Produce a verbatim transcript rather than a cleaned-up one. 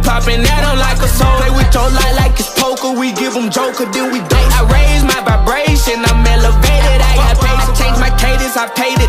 popping at them like a soul. Play with your light like it's poker. We give them joker, then we date. I raise my vibration, I'm elevated. I got paid. I changed my cadence, I paid it.